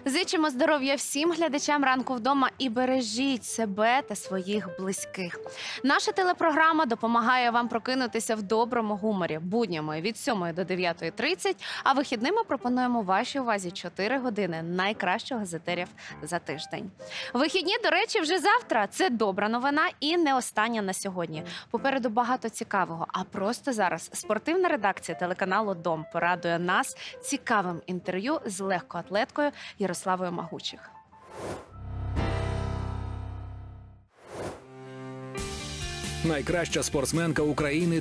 Зичимо здоров'я всім глядачам «Ранку вдома» і бережіть себе та своїх близьких. Наша телепрограма допомагає вам прокинутися в доброму гуморі буднями від 7 до 9:30, а вихідними пропонуємо вашій увазі 4 години найкращого з етерів за тиждень. Вихідні, до речі, вже завтра. Це добра новина і не остання на сьогодні. Попереду багато цікавого, а просто зараз спортивна редакція телеканалу «Дом» порадує нас цікавим інтерв'ю з легкоатлеткою Ярославою Магучих. Найкраща спортсменка України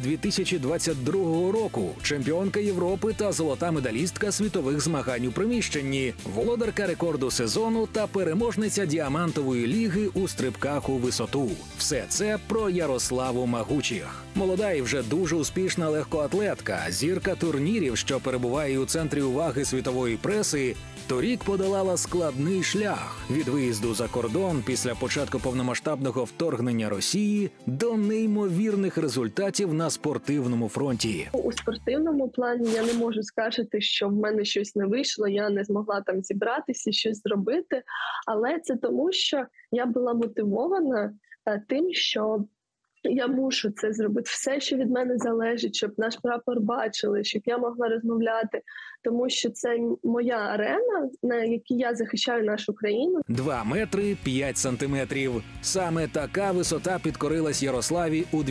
2022 року, чемпіонка Європи та золота медалістка світових змагань у приміщенні, володарка рекорду сезону та переможниця діамантової ліги у стрибках у висоту. Все це про Ярославу Магучих. Молода і вже дуже успішна легкоатлетка, зірка турнірів, що перебуває у центрі уваги світової преси, торік подолала складний шлях від виїзду за кордон після початку повномасштабного вторгнення Росії до неймовірних результатів на спортивному фронті. У спортивному плані я не можу сказати, що в мене щось не вийшло, я не змогла там зібратися, щось зробити, але це тому, що я була мотивована тим, що я мушу це зробити. Все, що від мене залежить, щоб наш прапор бачили, щоб я могла розмовляти. Тому що це моя арена, на якій я захищаю нашу країну. 2 метри 5 сантиметрів. Саме така висота підкорилась Ярославі у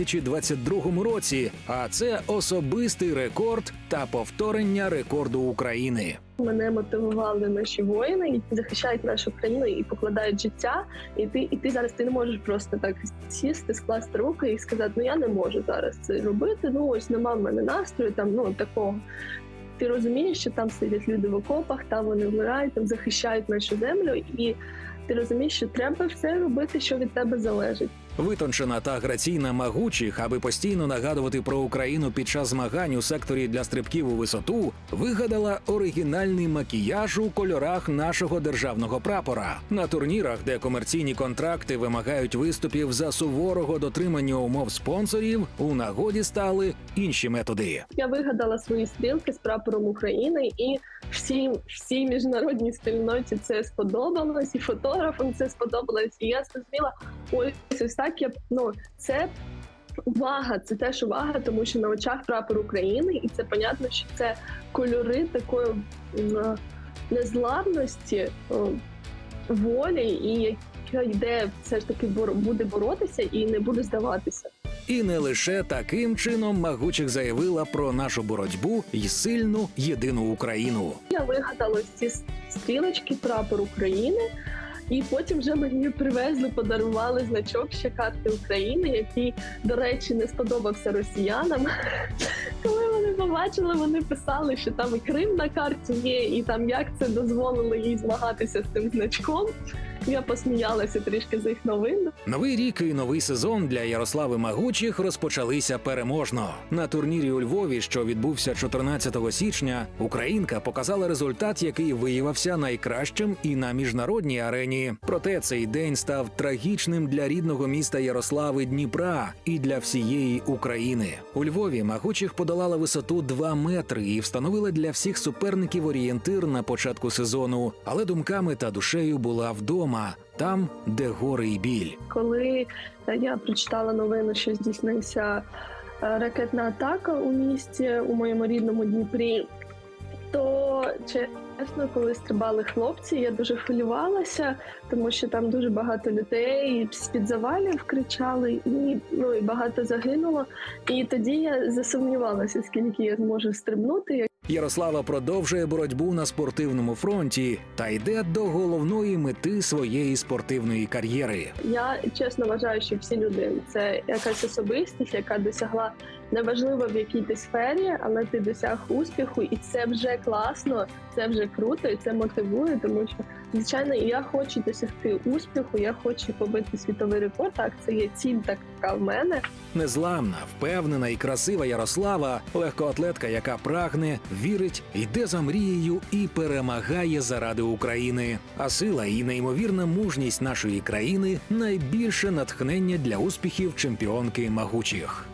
2022 році. А це особистий рекорд та повторення рекорду України. Мене мотивували наші воїни, які захищають нашу країну і покладають життя. І ти зараз не можеш просто так сісти, скласти руки і сказати, ну я не можу зараз це робити, ну ось нема в мене настрою, там, такого. Ти розумієш, що там сидять люди в окопах, там вони вмирають, там захищають нашу землю, і ти розумієш, що треба все робити, що від тебе залежить. Витончена та граційна Магучих, аби постійно нагадувати про Україну під час змагань у секторі для стрибків у висоту, вигадала оригінальний макіяж у кольорах нашого державного прапора. На турнірах, де комерційні контракти вимагають виступів за суворого дотримання умов спонсорів, у нагоді стали інші методи. Я вигадала свої стрілки з прапором України, і всій міжнародній спільноті це сподобалось, і фотографам це сподобалось, і я зрозуміла, ось так, це увага, це теж увага, тому що на очах прапор України, і це понятно, що це кольори такої незламності, волі, і яка йде все ж таки буде боротися і не буде здаватися. І не лише таким чином Магучих заявила про нашу боротьбу і сильну єдину Україну. Я вигадала ці стрілочки, прапор України, і потім вже мені привезли, подарували значок ще карти України, який, до речі, не сподобався росіянам. Коли вони побачили, вони писали, що там і Крим на карті є, і там як це дозволило їй змагатися з цим значком. Я посміялася трішки з їх новин. Новий рік і новий сезон для Ярослави Магучих розпочалися переможно. На турнірі у Львові, що відбувся 14 січня, українка показала результат, який виявився найкращим і на міжнародній арені. Проте цей день став трагічним для рідного міста Ярослави Дніпра і для всієї України. У Львові Магучих подолала висоту 2 метри і встановила для всіх суперників орієнтир на початку сезону, але думками та душею була вдома. Там, де гори і біль. Коли я прочитала новину, що здійснився ракетна атака у місті, у моєму рідному Дніпрі, то, чесно, коли стрибали хлопці, я дуже хвилювалася, тому що там дуже багато людей з-під завалів кричали, і багато загинуло. І тоді я засумнівалася, скільки я зможу стрибнути. Ярослава продовжує боротьбу на спортивному фронті та йде до головної мети своєї спортивної кар'єри. Я чесно вважаю, що всі люди – це якась особистість, яка досягла, неважливо в якій ти сфері, але ти досяг успіху, і це вже класно, це вже круто, і це мотивує, тому що, звичайно, і я хочу досягти успіху, я хочу побити світовий рекорд, так, це є ціль така в мене. Незламна, впевнена і красива Ярослава – легкоатлетка, яка прагне, вірить, йде за мрією і перемагає заради України. А сила і неймовірна мужність нашої країни – найбільше натхнення для успіхів чемпіонки Магучих.